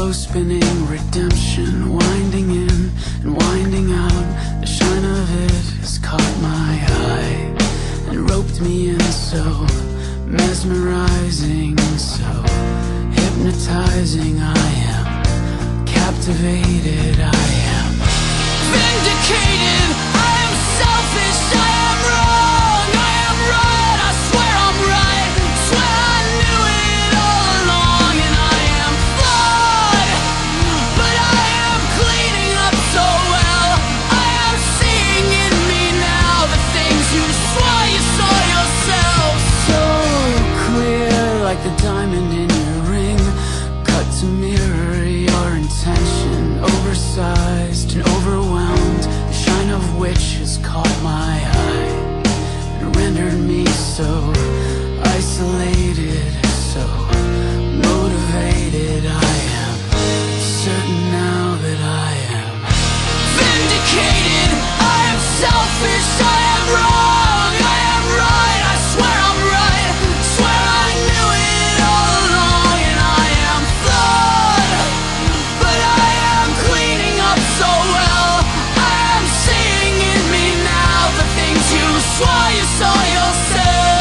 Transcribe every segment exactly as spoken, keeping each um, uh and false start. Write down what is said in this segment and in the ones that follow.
slow spinning redemption, winding in and winding out. The shine of it has caught my eye and roped me in, so mesmerizing, so hypnotizing. I am captivated, I am vindicated. I am selfish, I am wrong, I am right, I swear I'm right, swear I knew it all along. And I am flawed, but I am cleaning up so well. I am seeing in me now the things you swore you saw yourself. So clear, like the diamond in your ring, cut to mirror your intention, oversized and overwhelmed, the shine of which has caught my eye and rendered me so isolated, so motivated. I am certain now that I am vindicated. I am selfish, I am wrong, I am right, I swear I'm right, swear I knew it all along. And I am flawed, but I am cleaning up so well. I am seeing in me now the things you swore you saw yourself.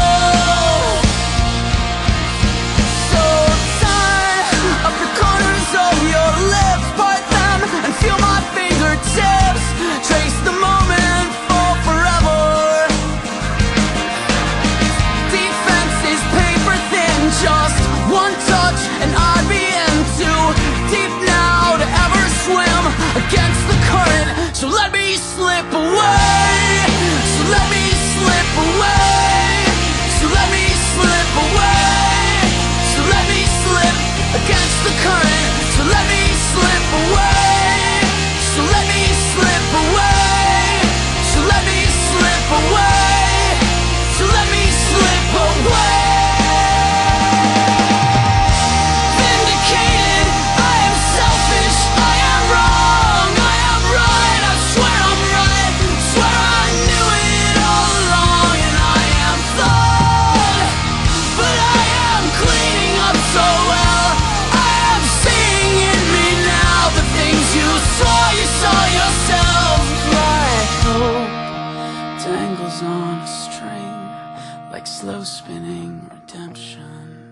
So turn up the corners of your lips, part them and feel my fingertips, trace the moment for forever. Defense is paper thin, just one touch and I'd be in too deep now to ever swim against the current. So let me slip away, so let me slip away, so let me slip away, so let me slip against the current. So let me slip away, so let me slip away, so let me slip away, so let me slip away. Vindicated, I am selfish, I am wrong, I am right, I swear I'm right, swear I knew it all along. And I am flawed, but I am cleaning up so well. I am seeing in me now the things you swore you saw yourself. My hope dangles on a string like slow spinning redemption.